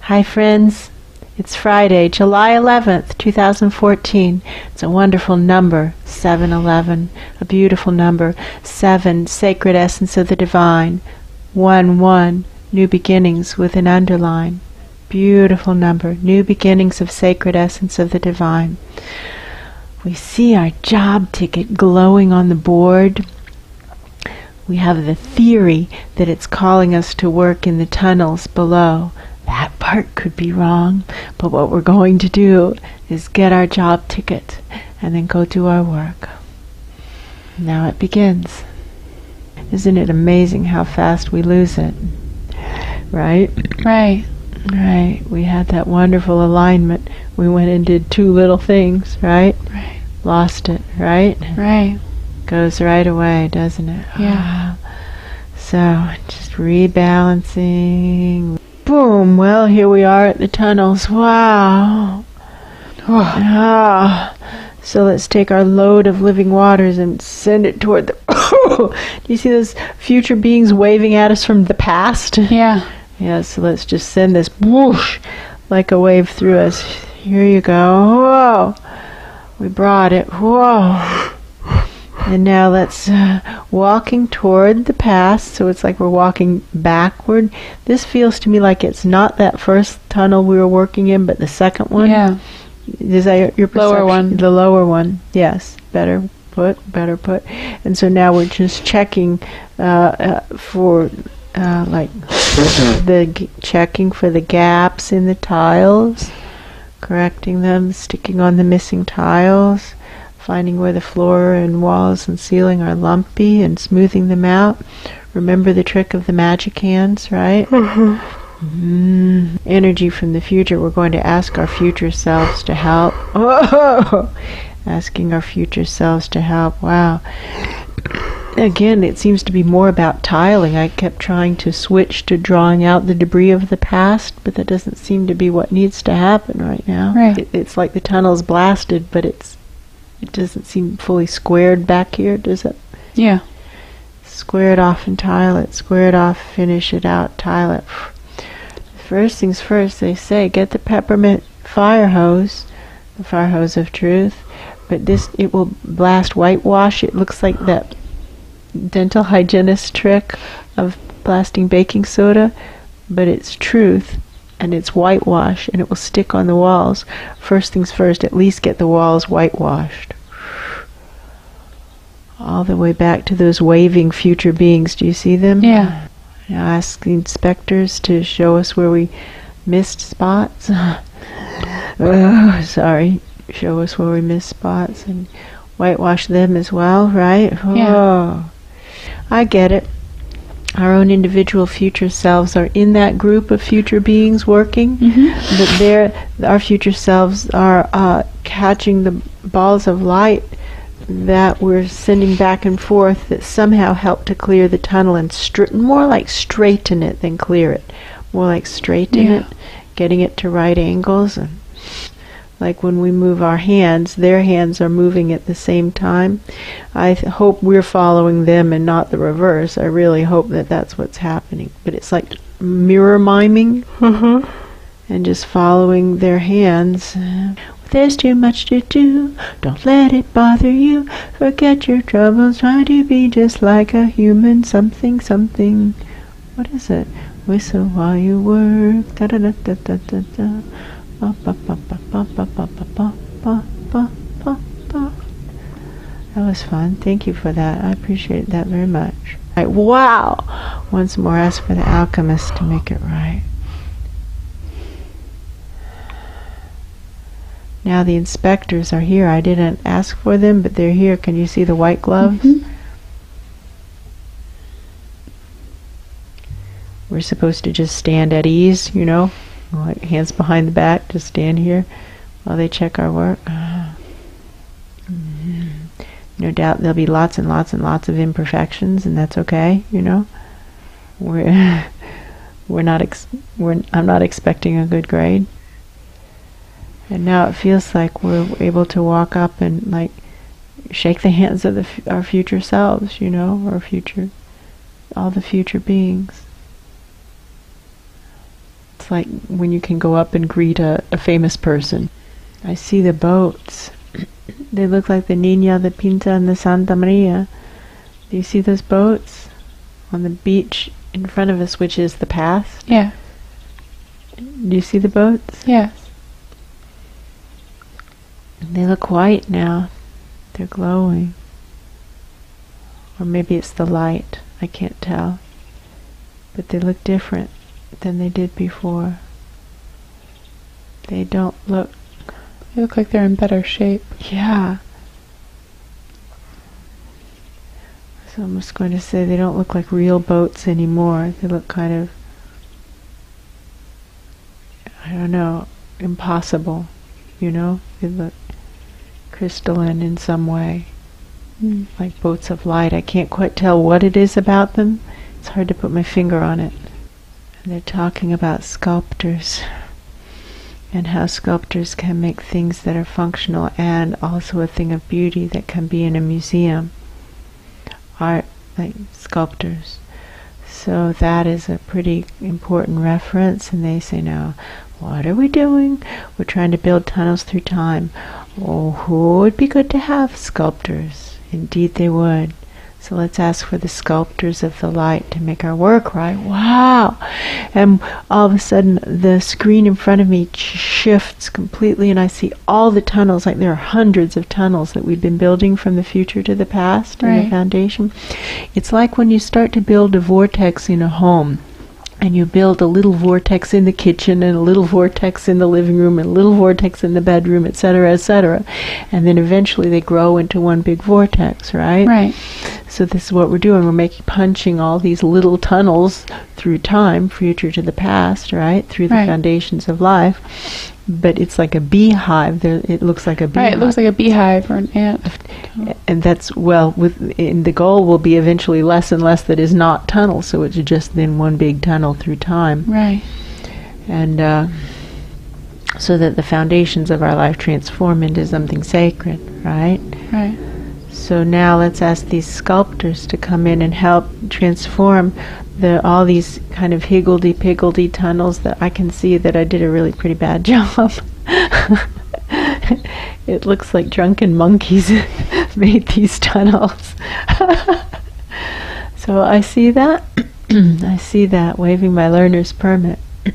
Hi friends, it's Friday, July 11th, 2014. It's a wonderful number, 711, a beautiful number. 7, sacred essence of the divine. 1, new beginnings with an underline. Beautiful number, new beginnings of sacred essence of the divine. We see our job ticket glowing on the board. We have the theory that it's calling us to work in the tunnels below. That part could be wrong, but what we're going to do is get our job ticket and then go do our work. Now it begins. Isn't it amazing how fast we lose it? Right? Right. Right. We had that wonderful alignment. We went and did 2 little things, right? Right. Lost it, right? Right. Goes right away, doesn't it? Yeah. So, just rebalancing. Boom! Well, here we are at the tunnels. Wow! So let's take our load of living waters and send it toward the... Do you see those future beings waving at us from the past? Yeah. Yeah, so let's just send this whoosh like a wave through us. Here you go. Whoa! We brought it. Whoa! And now let's walking toward the past, so it's like we're walking backward. This feels to me like it's not that first tunnel we were working in, but the second one. Yeah. Is that your perception? Lower one. The lower one, yes. Better put. And so now we're just checking for checking for the gaps in the tiles, correcting them, sticking on the missing tiles, finding where the floor and walls and ceiling are lumpy and smoothing them out. Remember the trick of the magic hands, right? Energy from the future. We're going to ask our future selves to help. Asking our future selves to help. Wow. Again, it seems to be more about tiling. I kept trying to switch to drawing out the debris of the past, but that doesn't seem to be what needs to happen right now. Right. It's like the tunnel's blasted, but it doesn't seem fully squared back here, does it? Yeah. Square it off and tile it. Square it off, finish it out, tile it. First things first, they say, get the peppermint fire hose, the fire hose of truth, but it will blast whitewash. It looks like that dental hygienist trick of blasting baking soda, but it's truth. And it's whitewash, and it will stick on the walls. First things first, at least get the walls whitewashed. All the way back to those waving future beings. Do you see them? Yeah. Now ask the inspectors to show us where we missed spots. Show us where we missed spots and whitewash them as well, right? Yeah. I get it. Our own individual future selves are in that group of future beings working, but our future selves are catching the balls of light that we're sending back and forth that somehow help to clear the tunnel and more like straighten it than clear it. More like straighten it, getting it to right angles. And like when we move our hands, their hands are moving at the same time. I hope we're following them and not the reverse. I really hope that that's what's happening. But it's like mirror miming and just following their hands. There's too much to do. Don't let it bother you. Forget your troubles. Try to be just like a human. Something. What is it? Whistle while you work. Da da da da da da da. That was fun. Thank you for that. I appreciate that very much. Right, wow! Once more, ask for the alchemist to make it right. Now the inspectors are here. I didn't ask for them, but they're here. Can you see the white gloves? We're supposed to just stand at ease, like hands behind the back, just stand here while they check our work. No doubt there'll be lots and lots and lots of imperfections, and that's okay, I'm not expecting a good grade. And now it feels like we're able to walk up and shake the hands of our future selves, all the future beings. It's It's like when you can go up and greet a famous person. I see the boats. They look like the Niña, the Pinta, and the Santa Maria. Do you see those boats on the beach in front of us, which is the path? Yeah. Do you see the boats? Yes. They look white now. They're glowing. Or maybe it's the light. I can't tell. But they look different than they did before. They don't look... They look like they're in better shape. Yeah. So I'm just going to say they don't look like real boats anymore. They look kind of, I don't know, impossible. You know? They look crystalline in some way. Like boats of light. I can't quite tell what it is about them. It's hard to put my finger on it. And they're talking about sculptors and how sculptors can make things that are functional and also a thing of beauty that can be in a museum. Art, like sculptors. So that is a pretty important reference, and they say, now, what are we doing? We're trying to build tunnels through time. Oh, who would be good to have sculptors? Indeed they would. So let's ask for the sculptors of the light to make our work right. Wow! And all of a sudden the screen in front of me shifts completely, and I see all the tunnels, like there are hundreds of tunnels that we've been building from the future to the past in the foundation. It's like when you start to build a vortex in a home. And you build a little vortex in the kitchen, and a little vortex in the living room, and a little vortex in the bedroom, etc., etc. And then eventually they grow into one big vortex, right? Right. So this is what we're doing. We're punching all these little tunnels through time, future to the past, right? Through the foundations of life. But it's like a beehive. It looks like a beehive. Right, it looks like a beehive or an ant. And that's, well, the goal will be eventually less and less that is not tunnel, so it's just then one big tunnel through time. Right. And so that the foundations of our life transform into something sacred, right? Right. So now let's ask these sculptors to come in and help transform all these kind of higgledy-piggledy tunnels that I can see that I did a really pretty bad job. It looks like drunken monkeys made these tunnels. So I see that. I see that, waving my learner's permit.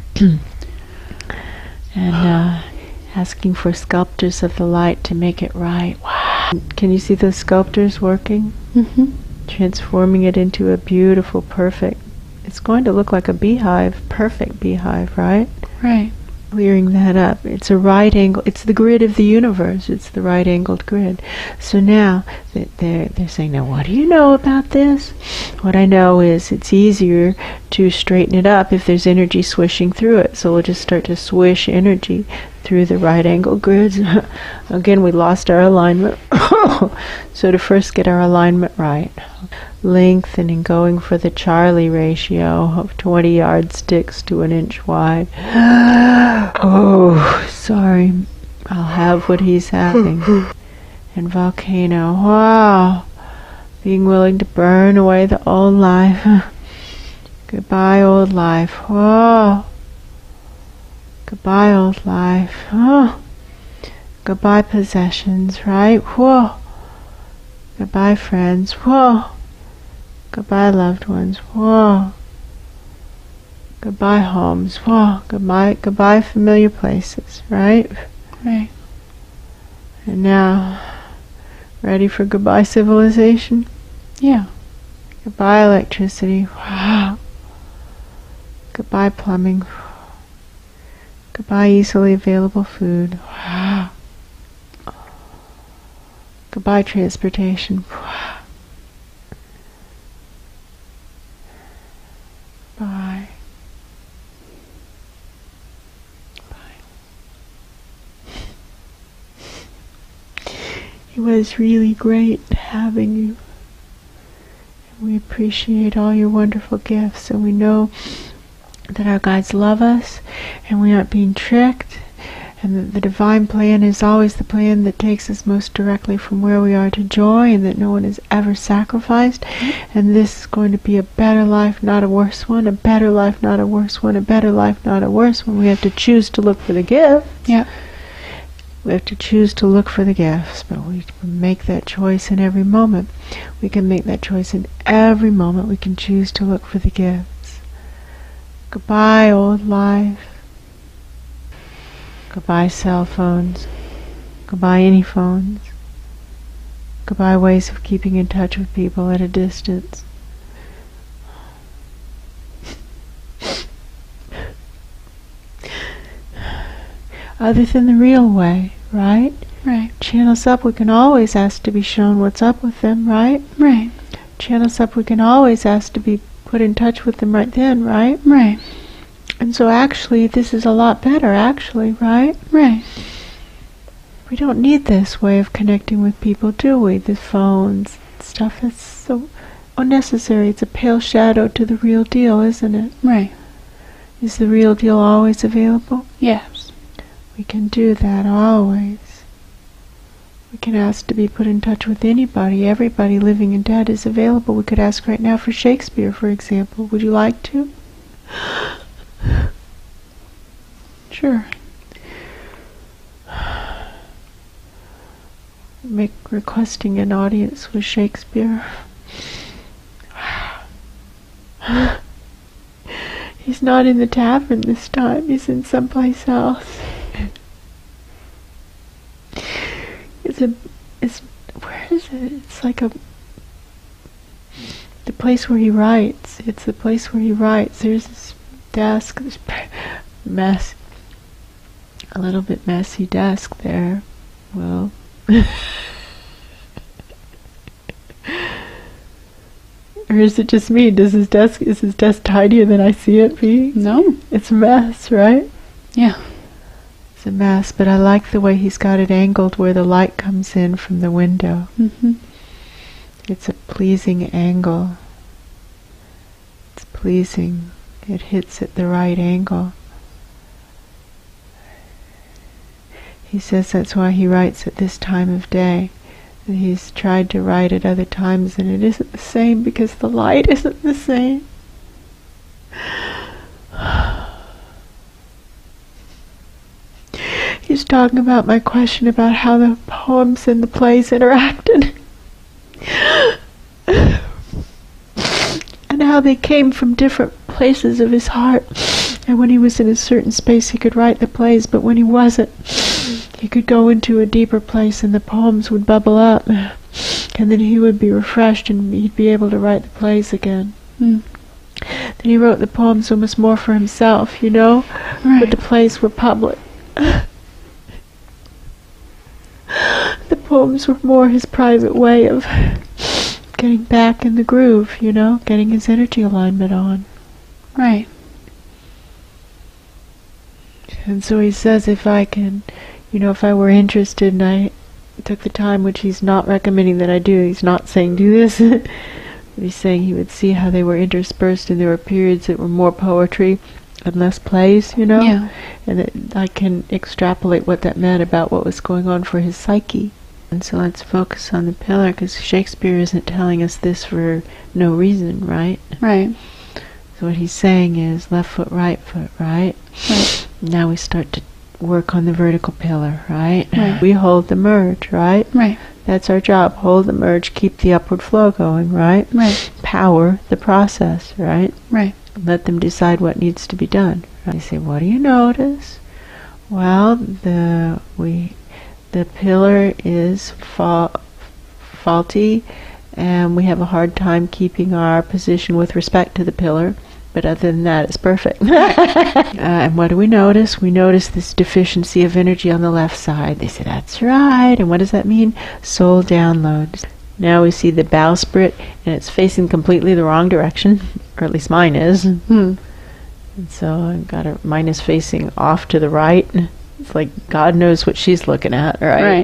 And asking for sculptors of the light to make it right. Wow. Can you see those sculptors working? Mm-hmm. Transforming it into a beautiful, perfect. It's going to look like a beehive, perfect beehive, right? Right. Clearing that up. It's a right angle. It's the grid of the universe. It's the right angled grid. So now they're saying, now what do you know about this? What I know is it's easier to straighten it up if there's energy swishing through it. So we'll just start to swish energy through the right angle grids. Again, we lost our alignment. So to first get our alignment right, lengthening, going for the Charlie ratio of 20 yardsticks to an inch wide. Oh, sorry. I'll have what he's having. And volcano. Wow. Being willing to burn away the old life. Goodbye, old life. Whoa. Goodbye, old life. Oh. Goodbye, possessions, right? Whoa. Goodbye, friends. Whoa. Goodbye, loved ones. Whoa. Goodbye, homes. Whoa. Goodbye, familiar places, right? Right. And now, ready for goodbye, civilization? Yeah. Goodbye, electricity. Wow. Goodbye, plumbing. Goodbye, easily available food. Wow. Goodbye, transportation. Wow. Bye. Bye. It was really great having you. We appreciate all your wonderful gifts, and we know that our guides love us, and we aren't being tricked, and that the divine plan is always the plan that takes us most directly from where we are to joy, and that no one is ever sacrificed, and this is going to be a better life, not a worse one, a better life, not a worse one, a better life, not a worse one. We have to choose to look for the gift. Yeah. We have to choose to look for the gifts, but we can make that choice in every moment. We can make that choice in every moment. We can choose to look for the gifts. Goodbye, old life. Goodbye, cell phones. Goodbye, any phones. Goodbye, ways of keeping in touch with people at a distance. Other than the real way, right? Right. Channels up, we can always ask to be shown what's up with them, right? Right. Channels up, we can always ask to be put in touch with them right then, right? Right. And so actually, this is a lot better, actually, right? Right. We don't need this way of connecting with people, do we? The phones, stuff is so unnecessary. It's a pale shadow to the real deal, isn't it? Right. Is the real deal always available? Yes. We can do that always. We can ask to be put in touch with anybody. Everybody, living and dead, is available. We could ask right now for Shakespeare, for example. Would you like to? Sure. Requesting an audience with Shakespeare. He's not in the tavern this time. He's in someplace else. Where is it? It's like the place where he writes. It's the place where he writes. There's this desk, this a little bit messy desk there. Well, or is it just me? Is his desk tidier than I see it being? No. It's a mess, right? Yeah. It's a mess, but I like the way he's got it angled where the light comes in from the window. Mm-hmm. It's a pleasing angle. It's pleasing. It hits at the right angle. He says that's why he writes at this time of day. And he's tried to write at other times and it isn't the same because the light isn't the same. He's talking about my question about how the poems and the plays interacted. And how they came from different places of his heart. And when he was in a certain space he could write the plays, but when he wasn't, he could go into a deeper place and the poems would bubble up. And then he would be refreshed and he'd be able to write the plays again. Mm. Then he wrote the poems almost more for himself, you know? Right. But the plays were public. The poems were more his private way of getting back in the groove, you know? Getting his energy alignment on. Right. And so he says if I can, you know, if I were interested and I took the time, which he's not recommending that I do, he's not saying do this, but he's saying he would see how they were interspersed and there were periods that were more poetry and less plays, you know? Yeah. And that I can extrapolate what that meant about what was going on for his psyche. And so let's focus on the pillar, because Shakespeare isn't telling us this for no reason, right? Right. So what he's saying is left foot, right? Right. Now we start to work on the vertical pillar, right? Right. We hold the merge, right? Right. That's our job. Hold the merge, keep the upward flow going, right? Right. Power the process, right? Right. Let them decide what needs to be done. Right? They say, what do you notice? Well, the pillar is faulty, and we have a hard time keeping our position with respect to the pillar. But other than that, it's perfect. And what do we notice? We notice this deficiency of energy on the left side. They say, that's right. And what does that mean? Soul download. Now we see the bowsprit, and it's facing completely the wrong direction, or at least mine is. And so I've got mine is facing off to the right. It's like God knows what she's looking at, right?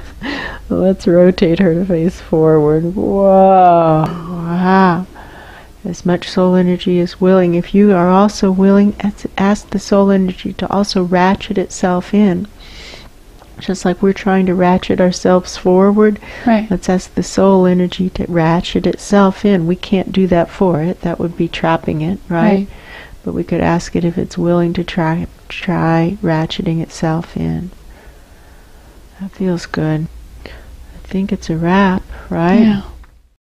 Let's rotate her to face forward. Whoa. Wow. as much soul energy as willing. If you are also willing, ask the soul energy to also ratchet itself in. Just like we're trying to ratchet ourselves forward, Right. let's ask the soul energy to ratchet itself in. We can't do that for it. That would be trapping it, right? But we could ask it if it's willing to try ratcheting itself in. That feels good. I think it's a wrap, right? Yeah.